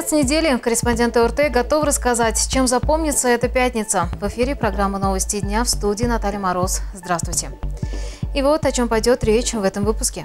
Конец недели. Корреспонденты ОРТ готовы рассказать, чем запомнится эта пятница. В эфире программа «Новости дня», в студии Наталья Мороз. Здравствуйте. И вот о чем пойдет речь в этом выпуске.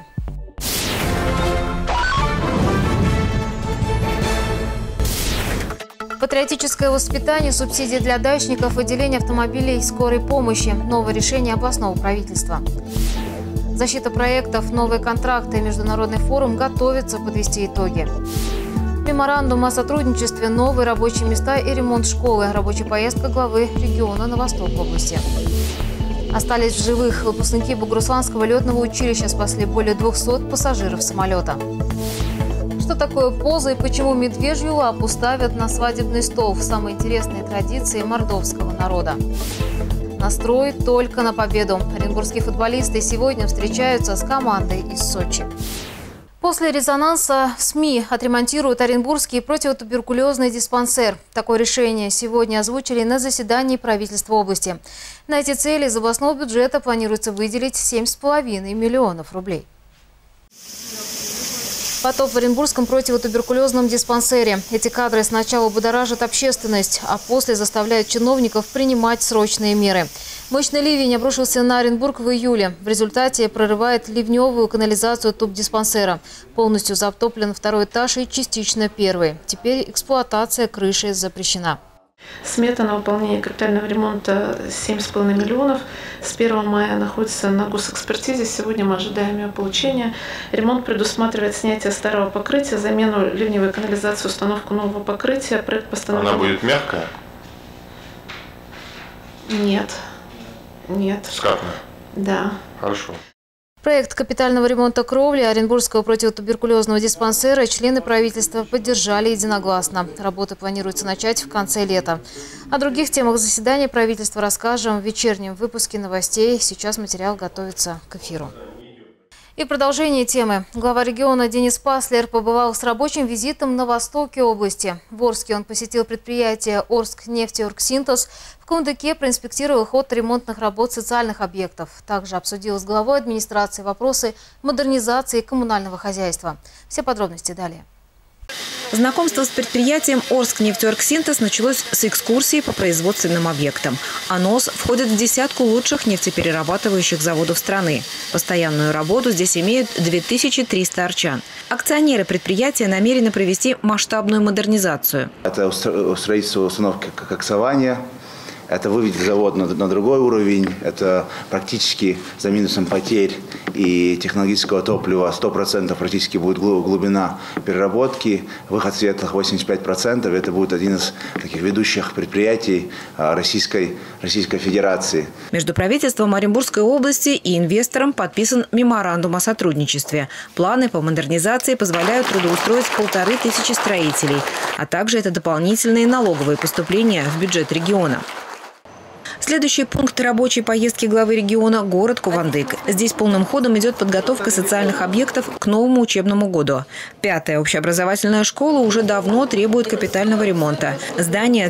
Патриотическое воспитание, субсидии для дачников, выделение автомобилей скорой помощи. Новое решение областного правительства. Защита проектов, новые контракты. Международный форум готовится подвести итоги. Меморандум о сотрудничестве, новые рабочие места и ремонт школы. Рабочая поездка главы региона на восток области. Остались в живых. Выпускники Бугурусланского летного училища спасли более 200 пассажиров самолета. Что такое поза и почему медвежью лапу ставят на свадебный стол? Самые интересные традиции мордовского народа. Настрой только на победу. Оренбургские футболисты сегодня встречаются с командой из Сочи. После резонанса в СМИ отремонтируют Оренбургский противотуберкулезный диспансер. Такое решение сегодня озвучили на заседании правительства области. На эти цели из областного бюджета планируется выделить 7,5 миллионов рублей. Потоп в Оренбургском противотуберкулезном диспансере. Эти кадры сначала будоражат общественность, а после заставляют чиновников принимать срочные меры. Мощный ливень обрушился на Оренбург в июле. В результате прорывает ливневую канализацию тубдиспансера. Полностью затоплен второй этаж и частично первый. Теперь эксплуатация крыши запрещена. Смета на выполнение капитального ремонта 7,5 миллионов. С 1 мая находится на госэкспертизе. Сегодня мы ожидаем ее получения. Ремонт предусматривает снятие старого покрытия, замену ливневой канализации, установку нового покрытия. Проект постановления. Она будет мягкая? Нет. Нет. Скатная? Да. Хорошо. Проект капитального ремонта кровли Оренбургского противотуберкулезного диспансера члены правительства поддержали единогласно. Работы планируется начать в конце лета. О других темах заседания правительства расскажем в вечернем выпуске новостей. Сейчас материал готовится к эфиру. И продолжение темы. Глава региона Денис Паслер побывал с рабочим визитом на востоке области. В Орске он посетил предприятие «Орскнефтеоргсинтез». В Кундыке проинспектировал ход ремонтных работ социальных объектов. Также обсудил с главой администрации вопросы модернизации коммунального хозяйства. Все подробности далее. Знакомство с предприятием «Орскнефтеоргсинтез» началось с экскурсии по производственным объектам. АНОС входит в десятку лучших нефтеперерабатывающих заводов страны. Постоянную работу здесь имеют 2300 арчан. Акционеры предприятия намерены провести масштабную модернизацию. Это строительство установки коксования. Это выведет завод на другой уровень. Это практически за минусом потерь и технологического топлива 100% практически будет глубина переработки. Выход светлых 85%. Это будет один из таких ведущих предприятий Российской Федерации. Между правительством Оренбургской области и инвестором подписан меморандум о сотрудничестве. Планы по модернизации позволяют трудоустроить 1500 строителей. А также это дополнительные налоговые поступления в бюджет региона. Следующий пункт рабочей поездки главы региона – город Кувандык. Здесь полным ходом идет подготовка социальных объектов к новому учебному году. 5-я общеобразовательная школа уже давно требует капитального ремонта. Здание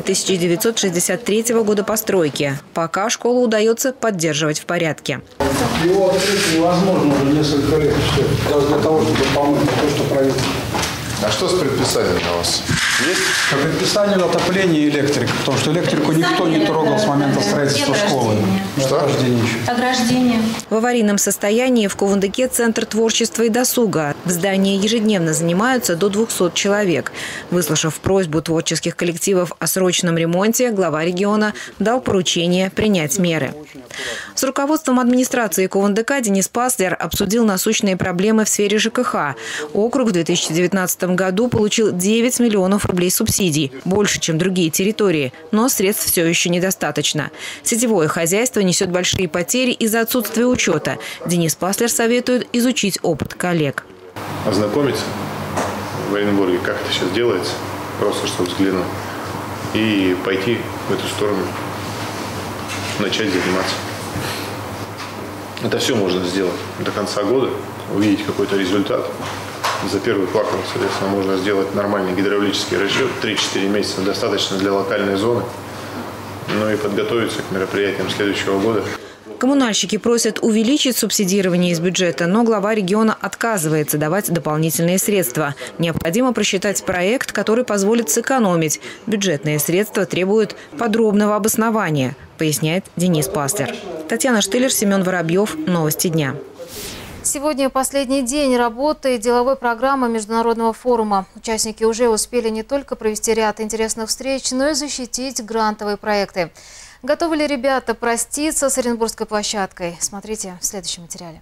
1963 года постройки. Пока школу удается поддерживать в порядке. Его открыть невозможно уже несколько лет. Для того, чтобы помыть то, что правительство. А что с предписанием у вас? Есть? По предписанию отопления и электрика, потому что электрику никто не трогал с момента строительства школы. Что? Ограждение. В аварийном состоянии в Кувандыке центр творчества и досуга. В здании ежедневно занимаются до 200 человек. Выслушав просьбу творческих коллективов о срочном ремонте, глава региона дал поручение принять меры. С руководством администрации Кувандыка Денис Паслер обсудил насущные проблемы в сфере ЖКХ. Округ в 2019 году получил 9 миллионов рублей субсидий, больше, чем другие территории, но средств все еще недостаточно. Сетевое хозяйство несет большие потери из-за отсутствия учета. Денис Паслер советует изучить опыт коллег. Ознакомиться в Оренбурге, как это сейчас делается, просто чтобы взглянуть, и пойти в эту сторону, начать заниматься. Это все можно сделать до конца года, увидеть какой-то результат. За первый квартал, соответственно, можно сделать нормальный гидравлический расчет. 3-4 месяца достаточно для локальной зоны. Ну и подготовиться к мероприятиям следующего года. Коммунальщики просят увеличить субсидирование из бюджета, но глава региона отказывается давать дополнительные средства. Необходимо просчитать проект, который позволит сэкономить. Бюджетные средства требуют подробного обоснования, поясняет Денис Паслер. Татьяна Штылер, Семен Воробьев. Новости дня. Сегодня последний день работы деловой программы Международного форума. Участники уже успели не только провести ряд интересных встреч, но и защитить грантовые проекты. Готовы ли ребята проститься с Оренбургской площадкой? Смотрите в следующем материале.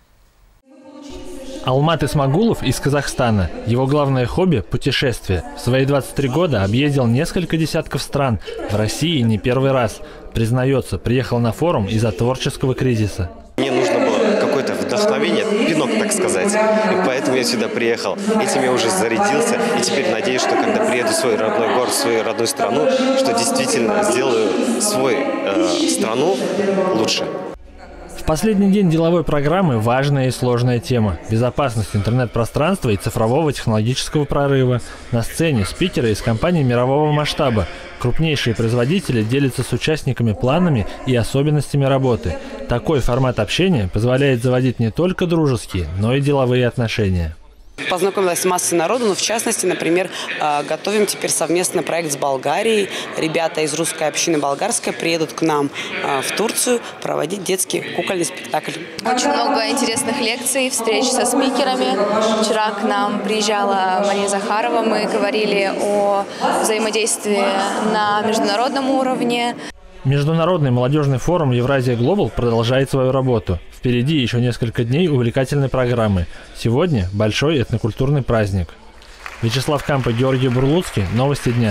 Алмат Исмагулов из Казахстана. Его главное хобби – путешествие. В свои 23 года объездил несколько десятков стран. В России не первый раз. Признается, приехал на форум из-за творческого кризиса. Мне нужно было какое-то вдохновение, пинок, так сказать. И поэтому я сюда приехал. Этим я уже зарядился. И теперь надеюсь, что когда приеду в свой родной город, в свою родную страну, что действительно сделаю свою страну лучше. В последний день деловой программы важная и сложная тема – безопасность интернет-пространства и цифрового технологического прорыва. На сцене спикеры из компаний мирового масштаба. Крупнейшие производители делятся с участниками планами и особенностями работы. Такой формат общения позволяет заводить не только дружеские, но и деловые отношения. Познакомилась с массой народу, но в частности, например, готовим теперь совместно проект с Болгарией. Ребята из русской общины болгарской приедут к нам в Турцию проводить детский кукольный спектакль. Очень много интересных лекций, встреч со спикерами. Вчера к нам приезжала Мария Захарова, мы говорили о взаимодействии на международном уровне. Международный молодежный форум «Евразия Глобал» продолжает свою работу. Впереди еще несколько дней увлекательной программы. Сегодня большой этнокультурный праздник. Вячеслав Кампа, Георгий Бурлуцкий. Новости дня.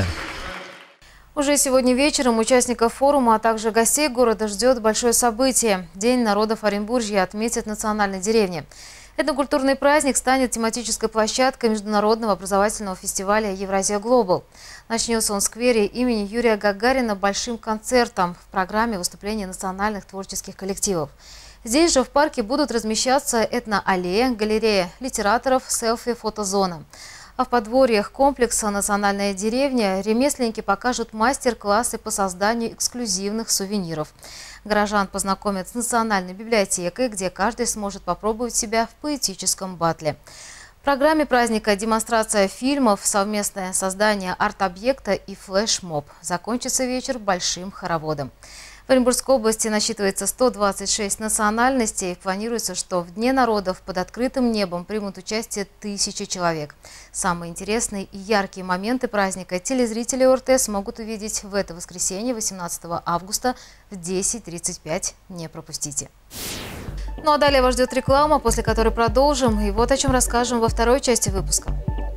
Уже сегодня вечером участников форума, а также гостей города ждет большое событие. День народов Оренбуржья отметят в национальной деревне. Этнокультурный праздник станет тематической площадкой международного образовательного фестиваля «Евразия Глобал». Начнется он в сквере имени Юрия Гагарина большим концертом в программе выступления национальных творческих коллективов. Здесь же в парке будут размещаться этноаллея, галерея литераторов, селфи-фотозона. А в подворьях комплекса «Национальная деревня» ремесленники покажут мастер-классы по созданию эксклюзивных сувениров. Горожан познакомят с национальной библиотекой, где каждый сможет попробовать себя в поэтическом батле. В программе праздника демонстрация фильмов, совместное создание арт-объекта и флешмоб. Закончится вечер большим хороводом. В Оренбургской области насчитывается 126 национальностей. Планируется, что в Дне народов под открытым небом примут участие 1000 человек. Самые интересные и яркие моменты праздника телезрители ОРТ смогут увидеть в это воскресенье, 18 августа в 10:35. Не пропустите. Ну а далее вас ждет реклама, после которой продолжим. И вот о чем расскажем во второй части выпуска.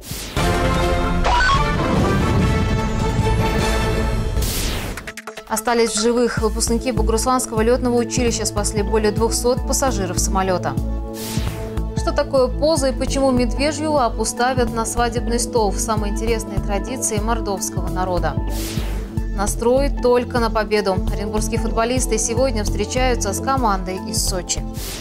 Остались в живых. Выпускники Бугурусланского летного училища спасли более 200 пассажиров самолета. Что такое поза и почему медвежью лапу ставят на свадебный стол? Самые интересные традиции мордовского народа. Настрой только на победу. Оренбургские футболисты сегодня встречаются с командой из Сочи.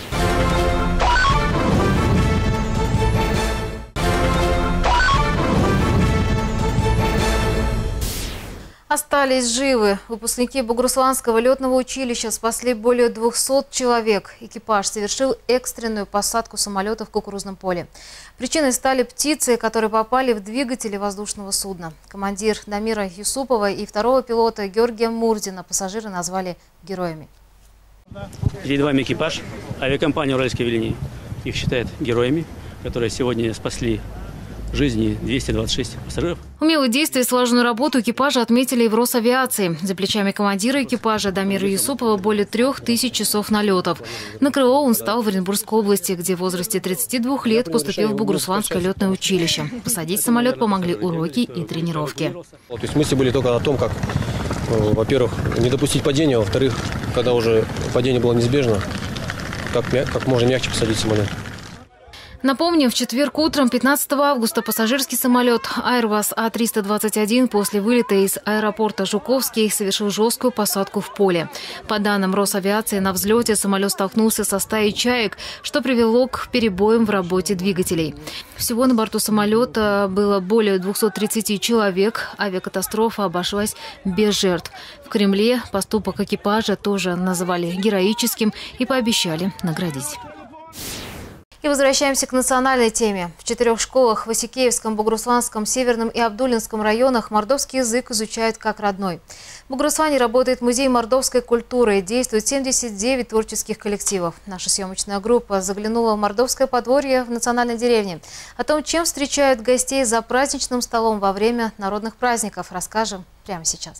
Остались живы. Выпускники Бугурусланского летного училища спасли более 200 человек. Экипаж совершил экстренную посадку самолета в кукурузном поле. Причиной стали птицы, которые попали в двигатели воздушного судна. Командир Дамира Юсупова и второго пилота Георгия Мурдина пассажиры назвали героями. Перед вами экипаж. Авиакомпания «Уральские авиалинии» их считает героями, которые сегодня спасли жизни 226 пассажиров. Умелые действия и слаженную работу экипажа отметили и в Росавиации. За плечами командира экипажа Дамира Юсупова более 3000 часов налетов. На крыло он стал в Оренбургской области, где в возрасте 32 лет поступил в Бугурусланское летное училище. Посадить самолет помогли уроки и тренировки. То есть мысли были только о том, как, во-первых, не допустить падения, во-вторых, когда уже падение было неизбежно, как можно мягче посадить самолет. Напомним, в четверг утром 15 августа пассажирский самолет Airbus А321 после вылета из аэропорта Жуковский совершил жесткую посадку в поле. По данным Росавиации, на взлете самолет столкнулся со стаей чаек, что привело к перебоям в работе двигателей. Всего на борту самолета было более 230 человек. Авиакатастрофа обошлась без жертв. В Кремле поступок экипажа тоже называли героическим и пообещали наградить. И возвращаемся к национальной теме. В 4 школах в Осикеевском, Бугурусланском, Северном и Абдулинском районах мордовский язык изучают как родной. В Бугуруслане работает музей мордовской культуры и действует 79 творческих коллективов. Наша съемочная группа заглянула в мордовское подворье в национальной деревне. О том, чем встречают гостей за праздничным столом во время народных праздников, расскажем прямо сейчас.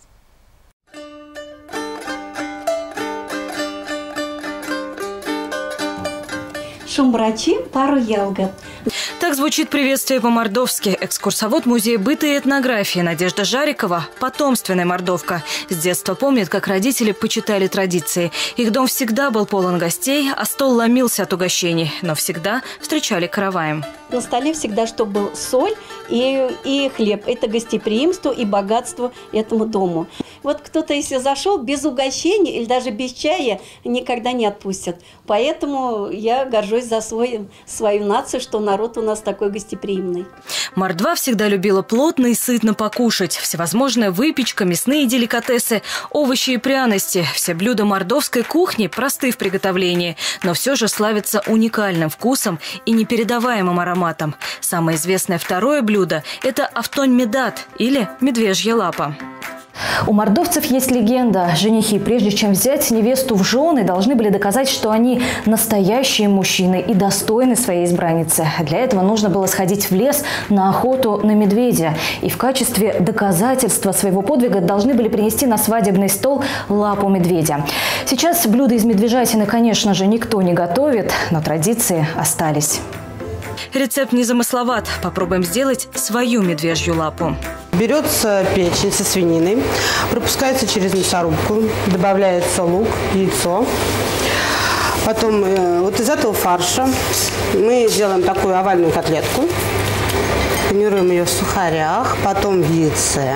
Шумбрачи пару ялга. Так звучит приветствие по-мордовски. Экскурсовод музея быта и этнографии Надежда Жарикова – потомственная мордовка. С детства помнит, как родители почитали традиции. Их дом всегда был полон гостей, а стол ломился от угощений, но всегда встречали караваем. На столе всегда, чтобы был соль и хлеб. Это гостеприимство и богатство этому дому. Вот кто-то, если зашел без угощения или даже без чая, никогда не отпустят. Поэтому я горжусь за свою нацию, что народ у нас такой гостеприимный. Мордва всегда любила плотно и сытно покушать. Всевозможная выпечка, мясные деликатесы, овощи и пряности. Все блюда мордовской кухни просты в приготовлении, но все же славятся уникальным вкусом и непередаваемым ароматом. Самое известное второе блюдо – это автонь-медат или медвежья лапа. У мордовцев есть легенда. Женихи, прежде чем взять невесту в жены, должны были доказать, что они настоящие мужчины и достойны своей избранницы. Для этого нужно было сходить в лес на охоту на медведя. И в качестве доказательства своего подвига должны были принести на свадебный стол лапу медведя. Сейчас блюда из медвежатины, конечно же, никто не готовит, но традиции остались. Рецепт незамысловат. Попробуем сделать свою медвежью лапу. Берется печень со свининой, пропускается через мясорубку, добавляется лук, яйцо. Потом вот из этого фарша мы делаем такую овальную котлетку. Панируем ее в сухарях, потом в яйце.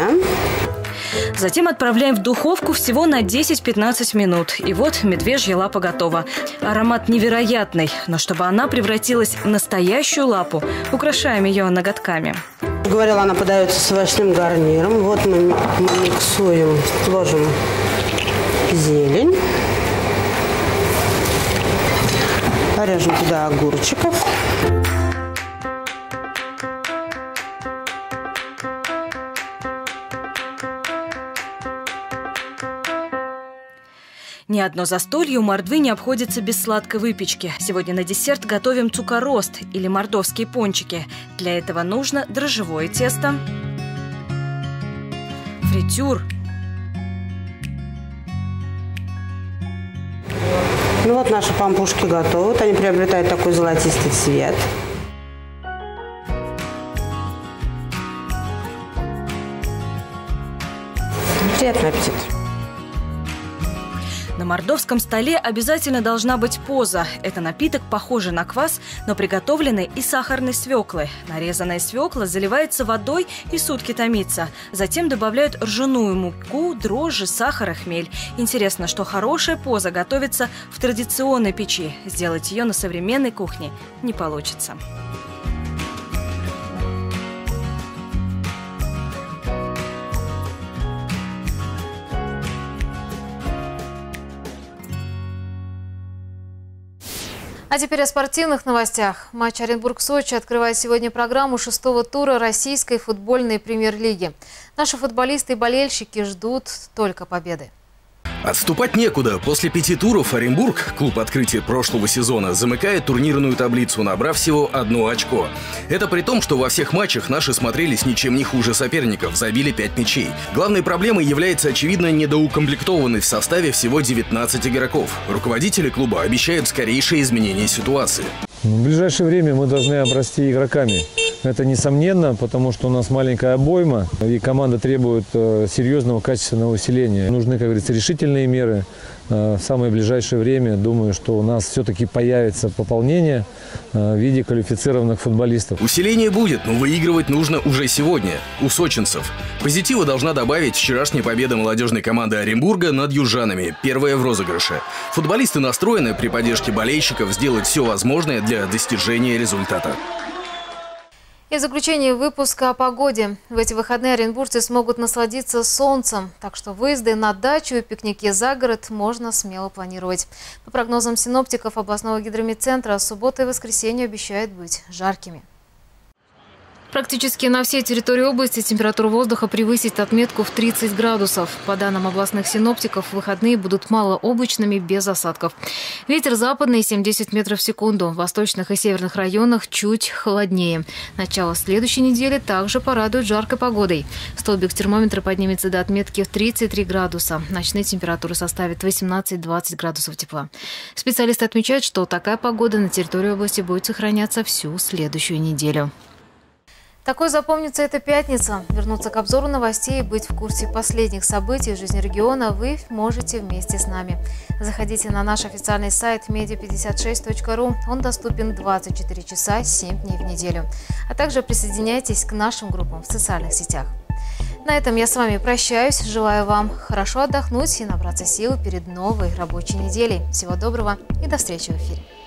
Затем отправляем в духовку всего на 10-15 минут. И вот медвежья лапа готова. Аромат невероятный, но чтобы она превратилась в настоящую лапу, украшаем ее ноготками. Говорила, она подается с овощным гарниром. Вот мы миксуем, ложим зелень. Порежем туда огурчиков. Ни одно застолье у мордвы не обходится без сладкой выпечки. Сегодня на десерт готовим цукорост или мордовские пончики. Для этого нужно дрожжевое тесто, фритюр. Ну вот наши пампушки готовы. Вот они приобретают такой золотистый цвет. Приятный аппетит. На мордовском столе обязательно должна быть поза. Это напиток, похожий на квас, но приготовленный из сахарной свеклы. Нарезанная свекла заливается водой и сутки томится. Затем добавляют ржаную муку, дрожжи, сахар и хмель. Интересно, что хорошая поза готовится в традиционной печи. Сделать ее на современной кухне не получится. А теперь о спортивных новостях. Матч Оренбург-Сочи открывает сегодня программу 6-го тура российской футбольной премьер-лиги. Наши футболисты и болельщики ждут только победы. Отступать некуда. После 5 туров Оренбург, клуб открытия прошлого сезона, замыкает турнирную таблицу, набрав всего 1 очко. Это при том, что во всех матчах наши смотрелись ничем не хуже соперников, забили 5 мячей. Главной проблемой является, очевидно, недоукомплектованность в составе всего 19 игроков. Руководители клуба обещают скорейшее изменение ситуации. В ближайшее время мы должны обрасти игроками. Это несомненно, потому что у нас маленькая обойма, и команда требует серьезного качественного усиления. Нужны, как говорится, решительные меры. В самое ближайшее время, думаю, что у нас все-таки появится пополнение в виде квалифицированных футболистов. Усиление будет, но выигрывать нужно уже сегодня, у сочинцев. Позитива должна добавить вчерашняя победа молодежной команды Оренбурга над южанами, первая в розыгрыше. Футболисты настроены при поддержке болельщиков сделать все возможное для достижения результата. И в заключение выпуска о погоде. В эти выходные оренбуржцы смогут насладиться солнцем, так что выезды на дачу и пикники за город можно смело планировать. По прогнозам синоптиков областного гидрометцентра, суббота и воскресенье обещают быть жаркими. Практически на всей территории области температура воздуха превысит отметку в 30 градусов. По данным областных синоптиков, выходные будут малооблачными, без осадков. Ветер западный 7-10 метров в секунду. В восточных и северных районах чуть холоднее. Начало следующей недели также порадует жаркой погодой. Столбик термометра поднимется до отметки в 33 градуса. Ночные температуры составят 18-20 градусов тепла. Специалисты отмечают, что такая погода на территории области будет сохраняться всю следующую неделю. Такой запомнится эта пятница. Вернуться к обзору новостей и быть в курсе последних событий в жизни региона вы можете вместе с нами. Заходите на наш официальный сайт media56.ru. Он доступен 24 часа 7 дней в неделю. А также присоединяйтесь к нашим группам в социальных сетях. На этом я с вами прощаюсь. Желаю вам хорошо отдохнуть и набраться сил перед новой рабочей неделей. Всего доброго и до встречи в эфире.